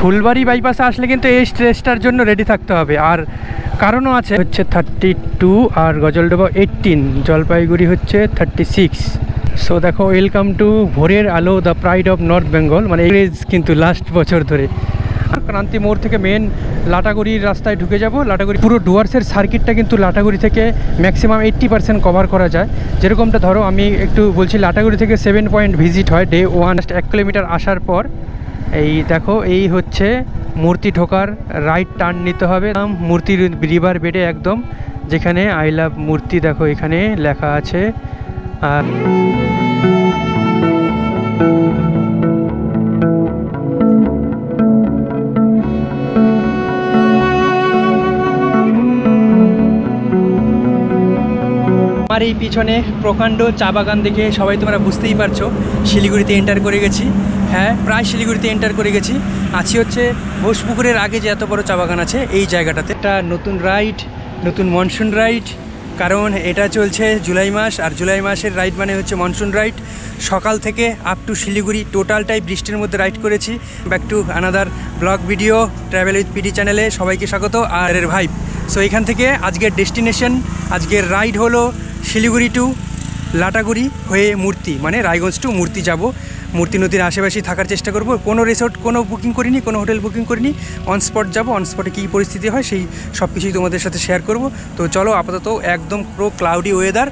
ফুলবাড়ি বাইপাসে আসলে কিন্তু এই স্ট্রেসটার জন্য রেডি থাকতে হবে, আর কারণও আছে। হচ্ছে 32 আর গজলডোবা 18, জলপাইগুড়ি হচ্ছে 36। সো দেখো, welcome to Bhorer Alo, the pride of north Bengal. মানে এজ কিন্তু লাস্ট বছর ধরে ক্রান্তি মোড় থেকে মেন লাটাগুড়ির রাস্তায় ঢুকে যাব। লাটাগুড়ি পুরো ডুয়ার্সের সার্কিটটা কিন্তু লাটাগুড়ি থেকে ম্যাক্সিমাম 80% কভার করা যায়। যেরকমটা ধরো আমি একটু বলছি, লাটাগুড়ি থেকে 7 পয়েন্ট ভিজিট হয় ডে 1। 1 কিলোমিটার আসার পর এই দেখো, এই হচ্ছে মূর্তি ঢোকার রাইট টার্ন নিতে হবে মূর্তির রিভার বেডে একদম, যেখানে আই লাভ মূর্তি দেখো এখানে লেখা আছে। আর আমার এই পিছনে প্রকাণ্ড চা বাগান দেখে সবাই তোমরা বুঝতেই পারছো শিলিগুড়িতে এন্টার করে গেছি। হ্যাঁ, প্রায় শিলিগুড়িতে এন্টার করে গেছি। আছি হচ্ছে ঘোষপুকুরের আগে যে এত বড় চা বাগান আছে এই জায়গাটাতে। একটা নতুন রাইড, নতুন মনসুন রাইড, কারণ এটা চলছে জুলাই মাস, আর জুলাই মাসের রাইড মানে হচ্ছে মনসুন রাইড। সকাল থেকে আপ টু শিলিগুড়ি টোটালটাই বৃষ্টির মধ্যে রাইড করেছি। Back to another vlog video travel with PD চ্যানেলে সবাইকে স্বাগত আর এর ভাইব। সো এখান থেকে আজকের ডেস্টিনেশন, আজকের রাইড হলো শিলিগুড়ি টু লাটাগুড়ি হয়ে মূর্তি, মানে রায়গঞ্জ টু মূর্তি যাব। মূর্তি নদীর আশেপাশেই থাকার চেষ্টা করব। কোনো রিসোর্ট কোনো বুকিং করিনি, কোনো হোটেল বুকিং করিনি, অন স্পট যাব। অন স্পটে কী পরিস্থিতি হয় সেই সব কিছুই তোমাদের সাথে শেয়ার করব। তো চলো, আপাতত একদম পুরো cloudy weather.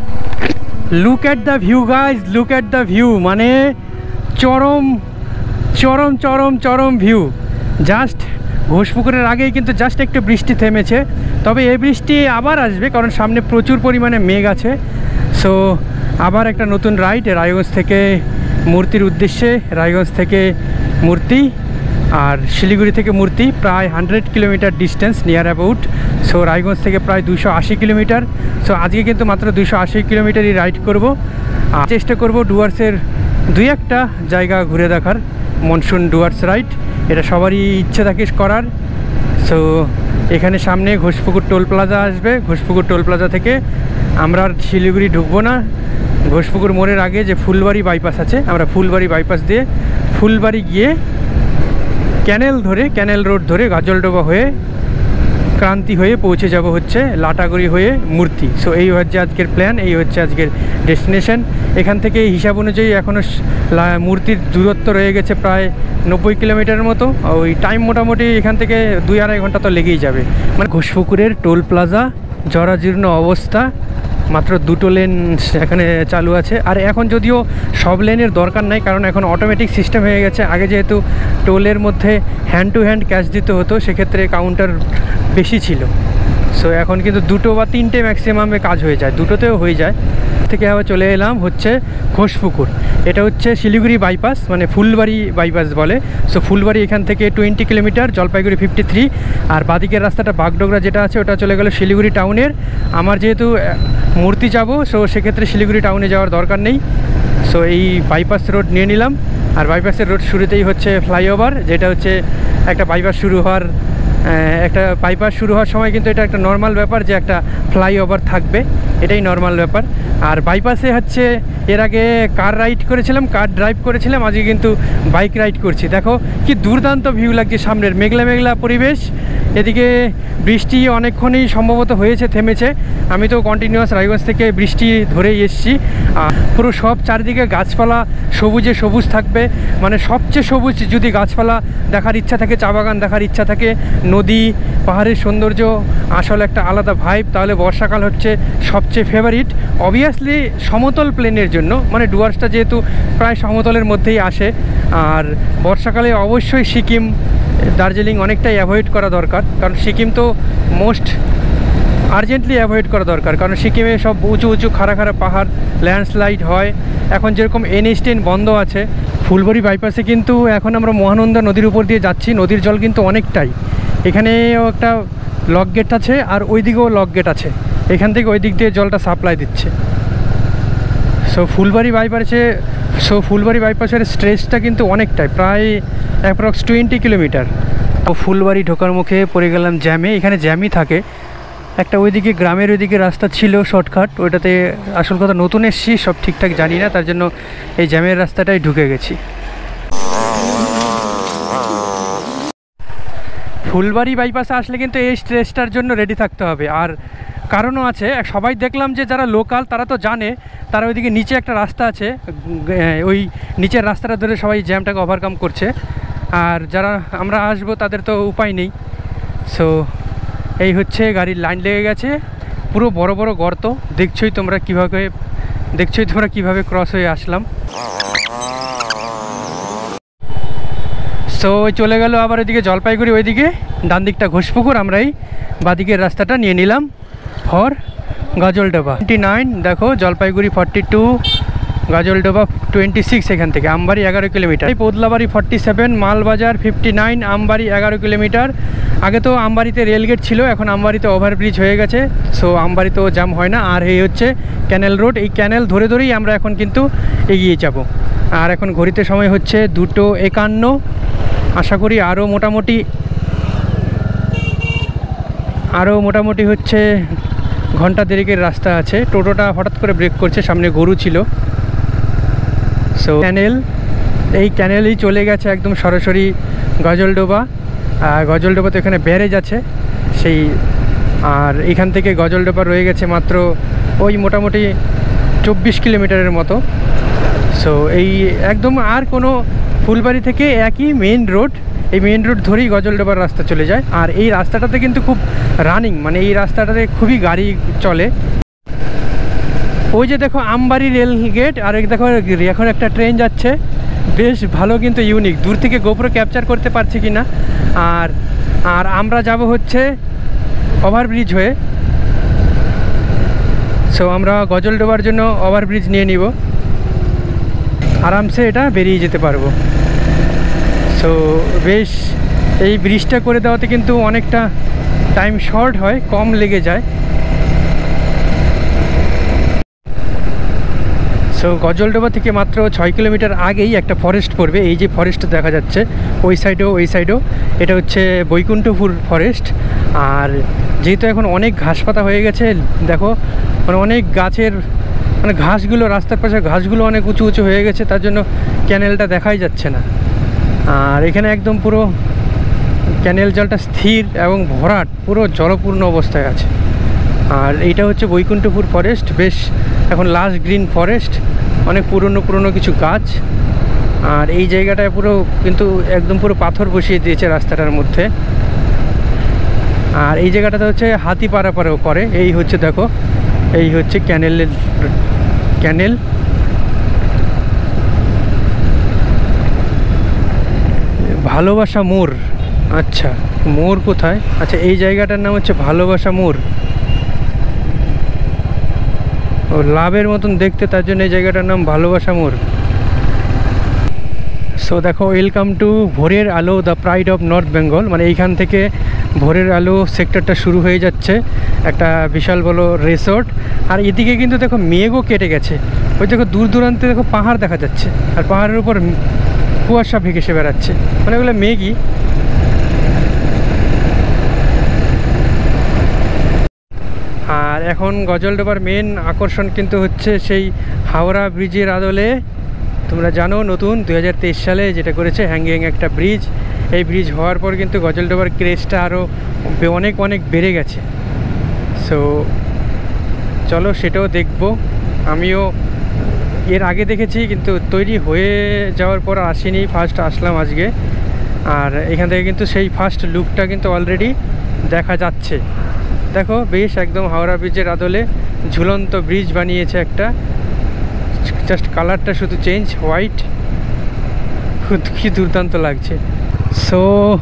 Look at the view guys, look at the view, মানে চরম চরম চরম চরম ভিউ। জাস্ট ঘোষপুকুরের আগেই কিন্তু জাস্ট একটু বৃষ্টি থেমেছে, তবে এই বৃষ্টি আবার আসবে কারণ সামনে প্রচুর পরিমাণে মেঘ আছে। সো আবার একটা নতুন রাইড রায়গঞ্জ থেকে মূর্তির উদ্দেশ্যে, রায়গঞ্জ থেকে মূর্তি আর শিলিগুড়ি থেকে মূর্তি প্রায় 100 kilometre distance near about. So Raiganj থেকে প্রায় 280 কিলোমিটার। সো আজকে কিন্তু মাত্র 280 কিলোমিটারই রাইড করব। আর চেষ্টা করব ডুয়ার্সের 2-1টা জায়গা ঘুরে দেখার। মনসুন ডুয়ার্স রাইড এটা সবারই ইচ্ছে থাকে করার। সো এখানে সামনে ঘোষপুকুর টোল প্লাজা আসবে। ঘোষপুকুর টোল প্লাজা থেকে আমরা আর শিলিগুড়ি ঢুকবো না। ঘোষপুকুর মোড়ের আগে যে ফুলবাড়ি বাইপাস আছে, আমরা ফুলবাড়ি বাইপাস দিয়ে ফুলবাড়ি গিয়ে ক্যানেল ধরে, ক্যানেল রোড ধরে গাজলডোবা হয়ে ক্রান্তি হয়ে পৌঁছে যাব হচ্ছে লাটাগুড়ি হয়ে মূর্তি। সো এই হচ্ছে আজকের প্ল্যান, এই হচ্ছে আজকের ডেস্টিনেশন। এখান থেকে হিসাব অনুযায়ী এখনও মূর্তির দূরত্ব রয়ে গেছে প্রায় 90 কিলোমিটারের মতো। ওই টাইম মোটামুটি এখান থেকে 2-2.5 ঘন্টা তো লেগেই যাবে। মানে ঘোষপুকুরের টোল প্লাজা জরাজীর্ণ অবস্থা, মাত্র 2টো লেন এখানে চালু আছে। আর এখন যদিও সব লেনের দরকার নাই, কারণ এখন অটোমেটিক সিস্টেম হয়ে গেছে। আগে যেহেতু টোলের মধ্যে হ্যান্ড টু হ্যান্ড ক্যাশ দিতে হতো, সেক্ষেত্রে কাউন্টার বেশি ছিল। সো এখন কিন্তু 2টো বা 3টে ম্যাক্সিমামে কাজ হয়ে যায়, 2টোতেও হয়ে যায়। থেকে আবার চলে এলাম হচ্ছে ঘোষপুকুর। এটা হচ্ছে শিলিগুড়ি বাইপাস, মানে ফুলবাড়ি বাইপাস বলে। সো ফুলবাড়ি এখান থেকে 20 কিলোমিটার, জলপাইগুড়ি 53। আর বাদিকের রাস্তাটা বাগডোগরা যেটা আছে ওটা চলে গেল শিলিগুড়ি টাউনের। আমার যেহেতু মূর্তি যাব, সো সেক্ষেত্রে শিলিগুড়ি টাউনে যাওয়ার দরকার নেই। সো এই বাইপাস রোড নিয়ে নিলাম। আর বাইপাসের রোড শুরুতেই হচ্ছে ফ্লাইওভার, যেটা হচ্ছে একটা বাইপাস শুরু হওয়ার সময় কিন্তু এটা একটা নর্মাল ব্যাপার যে একটা ফ্লাইওভার থাকবে, এটাই নর্মাল ব্যাপার। আর বাইপাসে হচ্ছে এর আগে কার রাইড করেছিলাম, কার ড্রাইভ করেছিলাম, আজকে কিন্তু বাইক রাইড করছি। দেখো কি দুর্দান্ত ভিউ লাগছে সামনের, মেঘলা মেঘলা পরিবেশ। এদিকে বৃষ্টি অনেকক্ষণই সম্ভবত হয়েছে, থেমেছে। আমি তো কন্টিনিউয়াস রায়গঞ্জ থেকে বৃষ্টি ধরেই এসেছি। পুরো সব চারিদিকে গাছপালা, সবুজে সবুজ থাকবে। মানে সবচেয়ে সবুজ যদি গাছপালা দেখার ইচ্ছা থাকে, চা বাগান দেখার ইচ্ছা থাকে, নদী পাহাড়ের সৌন্দর্য আসলে একটা আলাদা ভাইব, তাহলে বর্ষাকাল হচ্ছে সবচেয়ে ফেভারিট। অবভিয়াসলি সমতল প্লেনের জন্য, মানে ডুয়ার্সটা যেহেতু প্রায় সমতলের মধ্যেই আসে। আর বর্ষাকালে অবশ্যই সিকিম, দার্জিলিং অনেকটাই অ্যাভয়েড করা দরকার, কারণ সিকিম তো মোস্ট আর্জেন্টলি অ্যাভয়েড করা দরকার, কারণ সিকিমে সব উঁচু উঁচু খাড়া খাড়া পাহাড়, ল্যান্ডস্লাইড হয়। এখন যেরকম NH10 বন্ধ আছে, ফুলবাড়ি বাইপাসে কিন্তু এখন আমরা মহানন্দা নদীর উপর দিয়ে যাচ্ছি। নদীর জল কিন্তু অনেকটাই, এখানেও একটা লক গেট আছে আর ওই দিকেও লক গেট আছে, এখান থেকে ওই দিক দিয়ে জলটা সাপ্লাই দিচ্ছে। সো ফুলবাড়ি বাইপাসের স্ট্রেচটা কিন্তু অনেকটাই, প্রায় অ্যাপ্রক্স 20 কিলোমিটার। তো ফুলবাড়ি ঢোকার মুখে পড়ে গেলাম জ্যামে। এখানে জ্যামই থাকে। একটা ওইদিকে গ্রামের ওইদিকে রাস্তা ছিল শর্টকাট, ওইটাতে আসল কথা নতুন এসেছি, সব ঠিকঠাক জানি না, তার জন্য এই জ্যামের রাস্তাটাই ঢুকে গেছি। ফুলবাড়ি বাইপাসে আসলে কিন্তু এই স্ট্রেসটার জন্য রেডি থাকতে হবে। আর কারণও আছে, সবাই দেখলাম যে যারা লোকাল তারা তো জানে, তারা ওইদিকে নিচে একটা রাস্তা আছে, ওই নিচের রাস্তাটা ধরে সবাই জ্যামটাকে ওভারকাম করছে। আর যারা আমরা আসবো তাদের তো উপায় নেই। সো এই হচ্ছে গাড়ির লাইন লেগে গেছে, পুরো বড় বড় গর্ত, দেখছোই তোমরা কিভাবে ক্রস হয়ে আসলাম। সো চলে গেল আবার ওইদিকে জলপাইগুড়ি, ওইদিকে ডান দিকটা ঘোষপুকুর, আমরা এই বাদিকের রাস্তাটা নিয়ে নিলাম ফর গাজলডোবা। 29 দেখো, জলপাইগুড়ি 42, গাজলডোবা 26, এখান থেকে আমবাড়ি 11 কিলোমিটার, পোদলাবাড়ি 47, মালবাজার 59, আমবাড়ি 11 কিলোমিটার। আগে তো আমবাড়িতে রেলগেট ছিল, এখন আমবাড়িতে ওভারব্রিজ হয়ে গেছে, সো আমবাড়িতেও জ্যাম হয় না। আর এই হচ্ছে ক্যানেল রোড, এই ক্যানেল ধরে ধরেই আমরা এখন কিন্তু এগিয়ে যাব। আর এখন ঘড়িতে সময় হচ্ছে 2:51। আশা করি আরও মোটামুটি হচ্ছে ঘন্টা দেড়েকের রাস্তা আছে। টোটোটা হঠাৎ করে ব্রেক করছে, সামনে গরু ছিল। সো এই ক্যানেলেই চলে গেছে একদম সরাসরি গজলডোবা। গজলডোবা তো এখানে ব্যারেজ আছে সেই, আর এখান থেকে গজলডোবা রয়ে গেছে মাত্র ওই মোটামুটি 24 কিলোমিটারের মতো। সো এই একদম আর কোনো, ফুলবাড়ি থেকে একই মেইন রোড, এই মেইন রোড ধরেই গজলডোবার রাস্তা চলে যায়। আর এই রাস্তাটাতে কিন্তু খুব রানিং, মানে এই রাস্তাটাতে খুবই গাড়ি চলে। ওই যে দেখো আমবাড়ি রেল গেট, আর দেখো এখন একটা ট্রেন যাচ্ছে, বেশ ভালো কিন্তু ইউনিক। দূর থেকে গোপ্রো ক্যাপচার করতে পারছি কি না। আর আমরা যাব হচ্ছে ওভারব্রিজ হয়ে। সো আমরা গজলডোবার জন্য ওভারব্রিজ নিয়ে নিব, আরামসে এটা বেরিয়ে যেতে পারবো। সো বেশ, এই ব্রিজটা করে দেওয়াতে কিন্তু অনেকটা টাইম শর্ট হয়, কম লেগে যায়। সো গজলডোবা থেকে মাত্র 6 কিলোমিটার আগেই একটা ফরেস্ট পড়বে, এই যে ফরেস্ট দেখা যাচ্ছে ওই সাইডেও, এটা হচ্ছে বৈকুণ্ঠপুর ফরেস্ট। আর যেহেতু এখন অনেক ঘাসপাতা হয়ে গেছে, দেখো মানে অনেক গাছের, মানে ঘাসগুলো, রাস্তার পাশে ঘাসগুলো অনেক উঁচু উঁচু হয়ে গেছে, তার জন্য ক্যানেলটা দেখাই যাচ্ছে না। আর এখানে একদম পুরো ক্যানেল জলটা স্থির এবং ভরাট, পুরো জলপূর্ণ অবস্থায় আছে। আর এইটা হচ্ছে বৈকুণ্ঠপুর ফরেস্ট, বেশ এখন লাস্ট গ্রিন ফরেস্ট, অনেক পুরনো কিছু গাছ। আর এই জায়গাটায় পুরো কিন্তু একদম পুরো পাথর বসিয়ে দিয়েছে রাস্তাটার মধ্যে। আর এই জায়গাটাতে হচ্ছে হাতি পারাপারেও করে। এই হচ্ছে দেখো, এই হচ্ছে ক্যানেল। ভালোবাসা মোড়, আচ্ছা মোড় কোথায়? আচ্ছা এই জায়গাটার নাম হচ্ছে ভালোবাসা মোড়। ও লাভের মতন দেখতে, তার জন্য এই জায়গাটার নাম ভালোবাসা মোড়। সো দেখো, welcome to Bhorer Alo, the pride of north Bengal. মানে এইখান থেকে ভোরের আলো সেক্টরটা শুরু হয়ে যাচ্ছে, একটা বিশাল বড় রিসোর্ট। আর এদিকে কিন্তু দেখো মেঘও কেটে গেছে, ওই দেখো দূর দূরান্তে দেখো পাহাড় দেখা যাচ্ছে, আর পাহাড়ের উপর কুয়াশা ভেসে বেড়াচ্ছে, মানে ওগুলো মেঘই। আর এখন গজলডোবার মেন আকর্ষণ কিন্তু হচ্ছে সেই হাওড়া ব্রিজের আদলে। তোমরা জানো নতুন 2023 সালে যেটা করেছে হ্যাঙ্গিং একটা ব্রিজ, এই ব্রিজ হওয়ার পর কিন্তু গজলডোবার ক্রেজটা আরও অনেক বেড়ে গেছে। সো চলো সেটাও দেখবো। আমিও এর আগে দেখেছি, কিন্তু তৈরি হয়ে যাওয়ার পর আসিনি, ফার্স্ট আসলাম আজকে। আর এখান থেকে কিন্তু সেই ফার্স্ট লুকটা কিন্তু অলরেডি দেখা যাচ্ছে। দেখো বেশ একদম হাওড়া ব্রিজের আদলে ঝুলন্ত ব্রিজ বানিয়েছে একটা, জাস্ট কালারটা শুধু চেঞ্জ, হোয়াইট, কি দুর্দান্ত লাগছে। So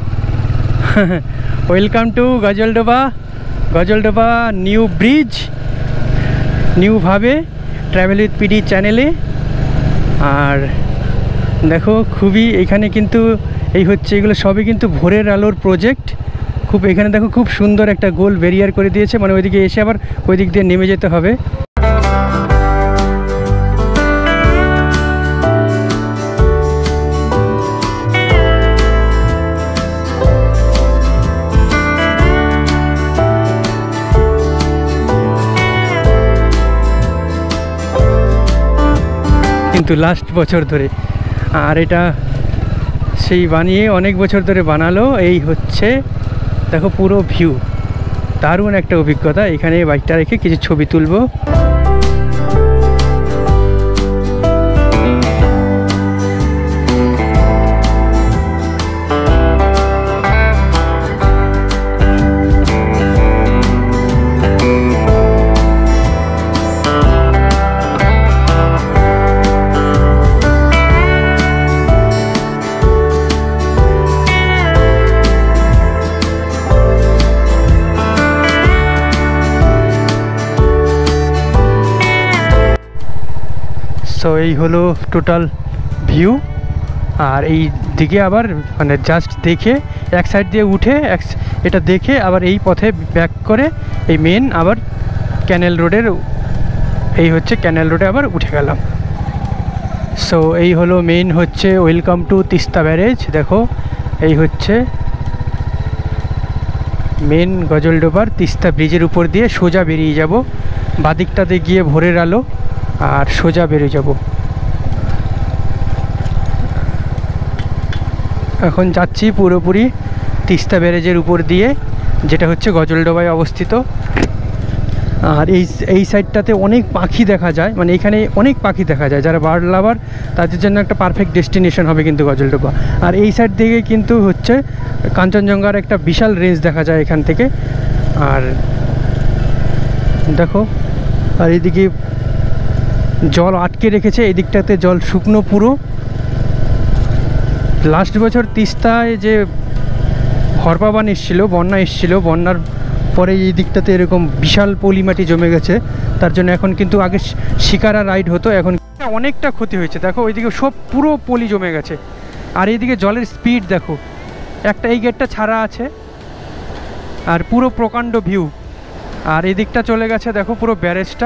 welcome to Gajoldoba new bridge, নিউভাবে ট্রাভেল উইথ পিডি চ্যানেলে। আর দেখো খুবই, এখানে কিন্তু এই হচ্ছে, এগুলো সবই কিন্তু ভোরের আলোর প্রজেক্ট। খুব এখানে দেখো খুব সুন্দর একটা গোল ব্যারিয়ার করে দিয়েছে, মানে ওইদিকে এসে আবার ওই দিক দিয়ে নেমে যেতে হবে। কিন্তু লাস্ট বছর ধরে, আর এটা সেই বানিয়ে অনেক বছর ধরে বানালো। এই হচ্ছে দেখো পুরো ভিউ, দারুণ একটা অভিজ্ঞতা। এখানে বাইকটা রেখে কিছু ছবি তুলবো। সো এই হলো টোটাল ভিউ। আর এই দিকে আবার মানে জাস্ট দেখে এক সাইড দিয়ে উঠে এটা দেখে আবার এই পথে ব্যাক করে এই মেন আবার ক্যানেল রোডের, এই হচ্ছে ক্যানেল রোডে আবার উঠে গেলাম। সো এই হলো মেন হচ্ছে ওয়েলকাম টু তিস্তা ব্যারেজ। দেখো এই হচ্ছে মেন গজলডোবার তিস্তা ব্রিজের উপর দিয়ে সোজা বেরিয়ে যাব, বাদিকটাতে গিয়ে ভোরের আলো আর সোজা বেরিয়ে যাব। এখন যাচ্ছি পুরোপুরি তিস্তা ব্যারেজের উপর দিয়ে, যেটা হচ্ছে গজলডোবায় অবস্থিত। আর এই সাইডটাতে অনেক পাখি দেখা যায়, মানে এখানে অনেক পাখি দেখা যায়। যারা বার্ড লাভার তাদের জন্য একটা পারফেক্ট ডেস্টিনেশন হবে কিন্তু গজলডোবা। আর এই সাইড থেকে কিন্তু হচ্ছে কাঞ্চনজঙ্ঘার একটা বিশাল রেঞ্জ দেখা যায় এখান থেকে। আর দেখো, আর এদিকে জল আটকে রেখেছে, এই দিকটাতে জল শুকনো পুরো। লাস্ট বছর তিস্তায় যে হরপাবান এসেছিল, বন্যা এসেছিল, বন্যার পরে এই দিকটাতে এরকম বিশাল পলি মাটি জমে গেছে। তার জন্য এখন কিন্তু আগে শিকারা রাইড হতো, এখন অনেকটা ক্ষতি হয়েছে। দেখো ওইদিকে সব পুরো পলি জমে গেছে। আর এইদিকে জলের স্পিড দেখো, একটা এই গেটটা ছাড়া আছে আর পুরো প্রকাণ্ড ভিউ। আর এই দিকটা চলে গেছে দেখো পুরো ব্যারেজটা।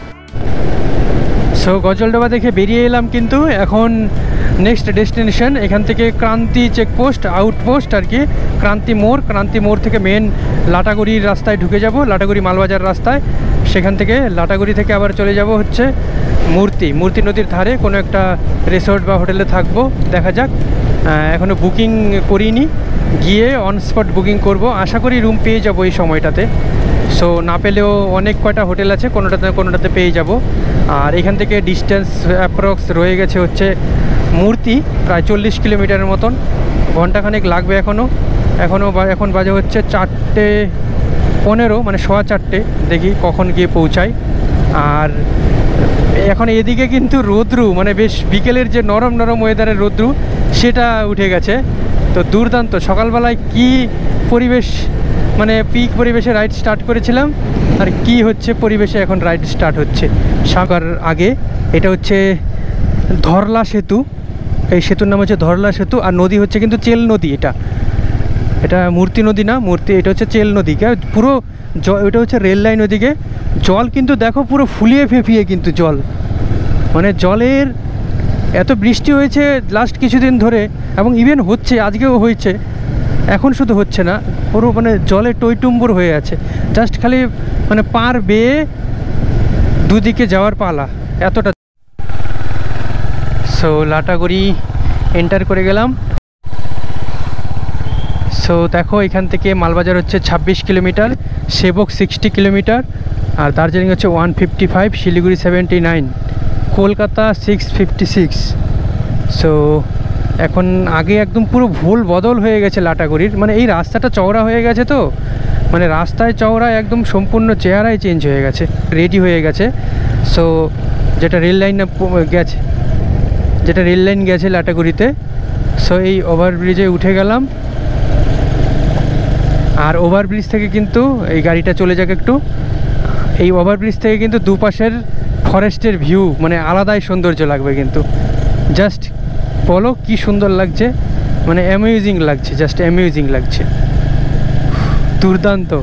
সো গজলডোবা দেখে বেরিয়ে এলাম, কিন্তু এখন নেক্সট ডেস্টিনেশন এখান থেকে ক্রান্তি চেকপোস্ট, আউটপোস্ট আর কি, ক্রান্তি মোড় থেকে মেন লাটাগুড়ির রাস্তায় ঢুকে যাব, লাটাগুড়ি মালবাজার রাস্তায়। সেখান থেকে লাটাগুড়ি থেকে আবার চলে যাব হচ্ছে মূর্তি নদীর ধারে কোনো একটা রিসোর্ট বা হোটেলে থাকবো, দেখা যাক। এখনও বুকিং করিনি, গিয়ে অন স্পট বুকিং করব। আশা করি রুম পেয়ে যাব এই সময়টাতে। সো না পেলেও অনেক কয়টা হোটেল আছে, কোনোটাতে পেয়ে যাব। আর এখান থেকে ডিস্টেন্স অ্যাপ্রক্স রয়ে গেছে হচ্ছে মূর্তি প্রায় 40 কিলোমিটারের মতন, ঘন্টাখানেক লাগবে এখন বাজে হচ্ছে 4:15, মানে 4:15, দেখি কখন গিয়ে পৌঁছাই। আর এখন এদিকে কিন্তু রৌদ্রু, মানে বেশ বিকেলের যে নরম ওয়েদারের রৌদ্রু সেটা উঠে গেছে। তো দুর্দান্ত সকালবেলায় কি পরিবেশ, মানে পিক পরিবেশে রাইড স্টার্ট করেছিলাম, আর কি হচ্ছে পরিবেশে এখন রাইড স্টার্ট হচ্ছে। সাগর আগে এটা হচ্ছে ধরলা সেতু, এই সেতুর নাম হচ্ছে ধরলা সেতু। আর নদী হচ্ছে কিন্তু চেল নদী। এটা মূর্তি নদী না, এটা হচ্ছে চেল নদী। পুরো ওইটা হচ্ছে রেল লাইন। ওদিকে জল কিন্তু দেখো পুরো ফুলিয়ে ফেঁপিয়ে কিন্তু জল, মানে জলের এত বৃষ্টি হয়েছে লাস্ট কিছুদিন ধরে, এবং ইভেন হচ্ছে আজকেও হয়েছে, এখন শুধু হচ্ছে না, পুরো মানে জলে টইটুম্বুর হয়ে আছে। জাস্ট খালি মানে পার বেয়ে দুদিকে যাওয়ার পালা, এতটা। সো লাটাগুড়ি এন্টার করে গেলাম। সো দেখো এখান থেকে মালবাজার হচ্ছে 26 কিলোমিটার, সেবক 60 কিলোমিটার, আর দার্জিলিং হচ্ছে 155, শিলিগুড়ি 79, কলকাতা 656। সো এখন আগে একদম পুরো ভুল বদল হয়ে গেছে লাটাগুড়ির, মানে এই রাস্তাটা চওড়া হয়ে গেছে, তো মানে রাস্তায় চওড়া একদম সম্পূর্ণ চেহারাই চেঞ্জ হয়ে গেছে, রেডি হয়ে গেছে। সো যেটা রেল লাইন গেছে লাটাগুড়িতে, সো এই ওভারব্রিজে উঠে গেলাম। আর ওভারব্রিজ থেকে কিন্তু এই গাড়িটা চলে যাক একটু, এই ওভারব্রিজ থেকে কিন্তু দুপাশের ফরেস্টের ভিউ মানে আলাদাই সৌন্দর্য লাগবে কিন্তু। জাস্ট বলো কি সুন্দর লাগছে, মানে অ্যামেজিং লাগছে, জাস্ট অ্যামেজিং লাগছে, দুর্দান্ত।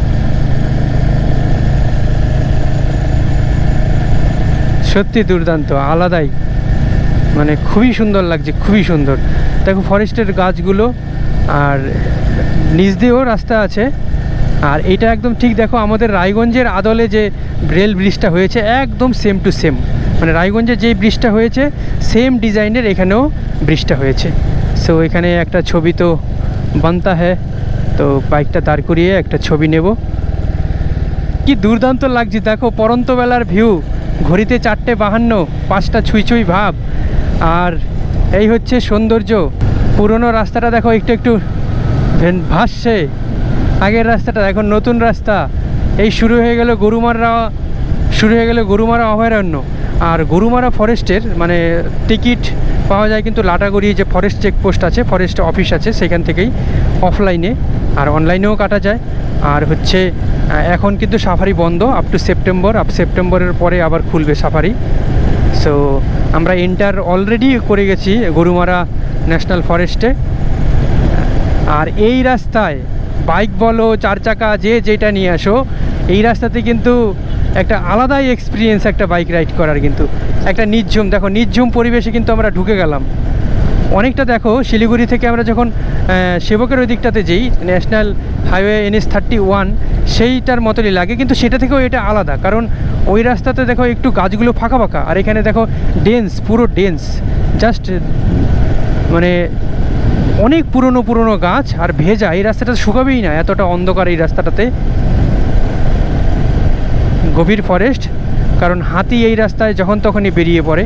সত্যি দুর্দান্ত, আলাদাই, মানে খুবই সুন্দর লাগছে, খুবই সুন্দর। দেখো ফরেস্টের গাছগুলো, আর নিচ দিয়েও রাস্তা আছে। আর এটা একদম ঠিক দেখো আমাদের রায়গঞ্জের আদলে যে রেল ব্রিজটা হয়েছে একদম সেম টু সেম, মানে রায়গঞ্জে যেই ব্রিজটা হয়েছে সেম ডিজাইনের এখানেও ব্রিজটা হয়েছে। সো এখানে একটা ছবি তো बनता है। তো বাইকটা দাঁড় করিয়ে একটা ছবি নেব। কি দুর্দান্ত লাগছে দেখো, পরন্ত বেলার ভিউ, ঘড়িতে 4:52, 5টা ছুঁই ছুঁই ভাব। আর এই হচ্ছে সৌন্দর্য। পুরনো রাস্তাটা দেখো একটু একটু ভাসছে, আগের রাস্তাটা এখন নতুন রাস্তা। এই শুরু হয়ে গেল গরুমারা অভয়ারণ্য। আর গরুমারা ফরেস্টের মানে টিকিট পাওয়া যায় কিন্তু লাটাগুড়ি যে ফরেস্ট চেকপোস্ট আছে, ফরেস্ট অফিস আছে, সেখান থেকেই অফলাইনে আর অনলাইনেও কাটা যায়। আর হচ্ছে এখন কিন্তু সাফারি বন্ধ আপ সেপ্টেম্বরের পরে আবার খুলবে সাফারি। সো আমরা এন্টার অলরেডি করে গেছি গরুমারা ন্যাশনাল ফরেস্টে। আর এই রাস্তায় বাইক বলো, 4 চাকা, যেটা নিয়ে আসো, এই রাস্তাতে কিন্তু একটা আলাদাই এক্সপিরিয়েন্স একটা বাইক রাইড করার। কিন্তু একটা নির্ঝুম পরিবেশে কিন্তু আমরা ঢুকে গেলাম অনেকটা। দেখো শিলিগুড়ি থেকে আমরা যখন সেবকের ওই দিকটাতে যাই, ন্যাশনাল হাইওয়ে NH-31, সেইটার মতোই লাগে, কিন্তু সেটা থেকেও এটা আলাদা। কারণ ওই রাস্তাতে দেখো একটু গাছগুলো ফাঁকা ফাঁকা, আর এখানে দেখো পুরো ডেন্স, জাস্ট মানে অনেক পুরনো গাছ আর ভেজা। এই রাস্তাটা শুকাবেই না, এতটা অন্ধকার এই রাস্তাটাতে। গভীর ফরেস্ট, কারণ হাতি এই রাস্তায় যখন তখনই বেরিয়ে পড়ে।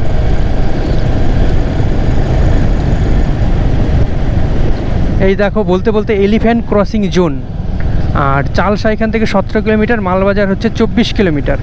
এই দেখো বলতে বলতে এলিফ্যান্ট ক্রসিং জোন। আর চালসা এখান থেকে 17 কিলোমিটার, মালবাজার হচ্ছে 24 কিলোমিটার।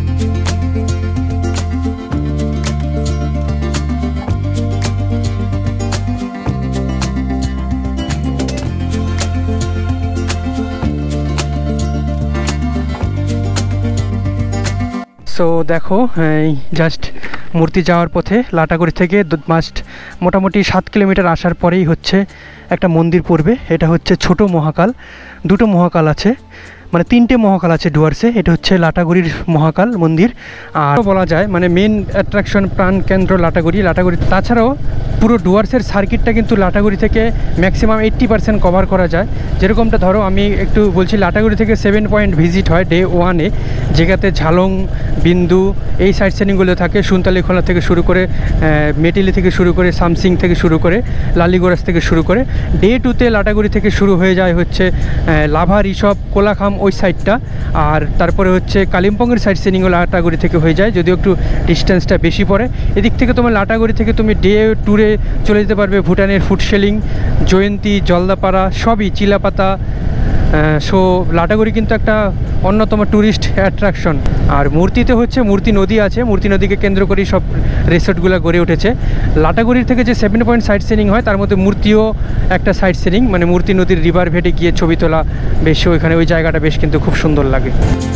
সো দেখো জাস্ট মূর্তি যাওয়ার পথে লাটাগুড়ি থেকে মোটামুটি 7 কিলোমিটার আসার পরেই হচ্ছে একটা মন্দির পড়বে। এটা হচ্ছে ছোট মহাকাল। 2টো মহাকাল আছে, মানে 3টে মহাকাল আছে ডুয়ার্সে। এটা হচ্ছে লাটাগুড়ির মহাকাল মন্দির। আর বলা যায় মানে মেন অ্যাট্রাকশন, প্রাণকেন্দ্র লাটাগুড়ি। তাছাড়াও পুরো ডুয়ার্সের সার্কিটটা কিন্তু লাটাগুড়ি থেকে ম্যাক্সিমাম 80% কভার করা যায়। যেরকমটা ধরো আমি একটু বলছি, লাটাগুড়ি থেকে 7 পয়েন্ট ভিজিট হয় ডে 1-এ, যেটাতে ঝালং, বিন্দু এই সাইড সিনগুলো থাকে। সুনতালি খোলা থেকে শুরু করে, মেটিলি থেকে শুরু করে, সামসিং থেকে শুরু করে, লালিগোরাস থেকে শুরু করে। ডে 2-তে লাটাগুড়ি থেকে শুরু হয়ে যায় হচ্ছে লাভা, ঋষভ, কোলাখাম ওই সাইডটা। আর তারপরে হচ্ছে কালিম্পংয়ের সাইড সিনিংও লাটাগুড়ি থেকে হয়ে যায়, যদিও একটু ডিস্টেন্সটা বেশি পড়ে। এদিক থেকে তোমার লাটাগুড়ি থেকে তুমি ডে ট্যুরে চলে যেতে পারবে ভুটানের ফুটশেলিং, জয়ন্তী, জলদাপাড়া, সবই, চিলাপাতা। সো লাটাগুড়ি কিন্তু একটা অন্যতম ট্যুরিস্ট অ্যাট্রাকশন। আর মূর্তিতে হচ্ছে মূর্তি নদী আছে, মূর্তি নদীকে কেন্দ্র করেই সব রিসোর্টগুলো গড়ে উঠেছে। লাটাগুড়ির থেকে যে 7 পয়েন্ট সাইড সিনিং হয়, তার মধ্যে মূর্তিও একটা সাইড সিনিং, মানে মূর্তি নদীর রিভার ভেটে গিয়ে ছবি তোলা বেশ, ওইখানে ওই জায়গাটা বেশ কিন্তু খুব সুন্দর লাগে।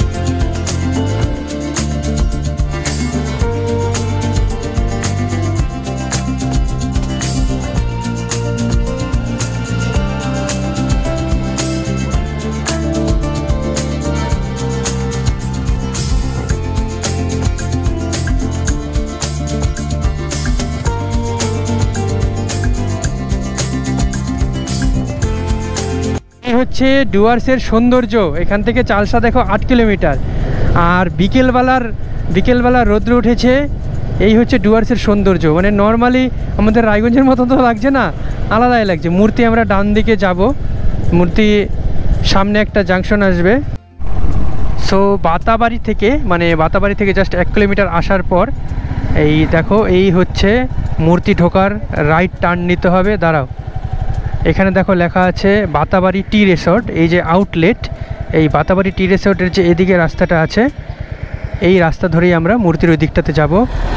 হচ্ছে ডুয়ার্সের সৌন্দর্য। এখান থেকে চালসা দেখো 8 কিলোমিটার। আর বিকেলবেলা রোদ্র উঠেছে। এই হচ্ছে ডুয়ার্সের সৌন্দর্য। মানে নর্মালি আমাদের রায়গঞ্জের মতো তো লাগছে না, আলাদাই লাগছে। মূর্তি আমরা ডান দিকে যাব, মূর্তি সামনে একটা জাংশন আসবে। সো বাতাবাড়ি থেকে জাস্ট 1 কিলোমিটার আসার পর এই দেখো, এই হচ্ছে মূর্তি ঢোকার রাইট টার্ন নিতে হবে। দাঁড়াও, এখানে দেখো লেখা আছে বাতাবাড়ি টি রিসর্ট। এই যে আউটলেট, এই বাতাবাড়ি টি রিসর্টের যে এদিকে রাস্তাটা আছে, এই রাস্তা ধরেই আমরা মূর্তির ওই দিকটাতে যাব।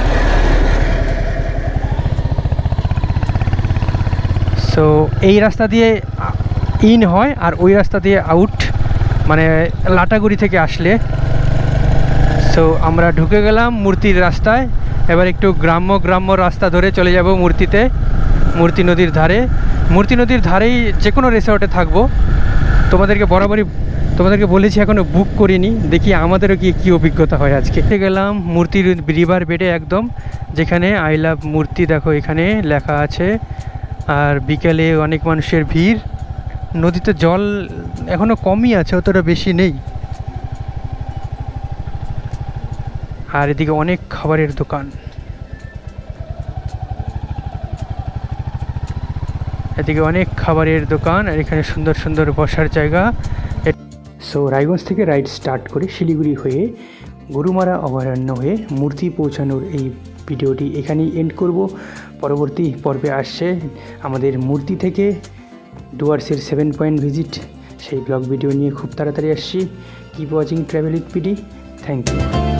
সো এই রাস্তা দিয়ে ইন হয় আর ওই রাস্তা দিয়ে আউট, মানে লাটাগুড়ি থেকে আসলে। সো আমরা ঢুকে গেলাম মূর্তির রাস্তায়। এবার একটু গ্রাম্য রাস্তা ধরে চলে যাব মূর্তিতে, মূর্তি নদীর ধারেই যে কোনো রিসর্টে থাকবো। তোমাদেরকে বলেছি এখনও বুক করিনি, দেখি আমাদেরও কী অভিজ্ঞতা হয় আজকে। গেলাম মূর্তির রিভার বেডে একদম, যেখানে আই লাভ মূর্তি দেখো এখানে লেখা আছে। আর বিকেলে অনেক মানুষের ভিড়। নদীতে জল এখনও কমই আছে, অতটা বেশি নেই। আর এদিকে অনেক খাবারের দোকান। এদিকে অনেক খাবারের দোকান আর এখানে সুন্দর সুন্দর বসার জায়গা। সো রায়গঞ্জ থেকে রাইড স্টার্ট করে শিলিগুড়ি হয়ে গরুমারা অভয়ারণ্য হয়ে মূর্তি পৌঁছানোর এই ভিডিওটি এখানেই এন্ড করব। পরবর্তী পর্বে আসছে আমাদের মূর্তি থেকে ডুয়ার্সের 7 পয়েন্ট ভিজিট, সেই ব্লগ ভিডিও নিয়ে খুব তাড়াতাড়ি আসছি। Keep watching travel with PD. Thank you.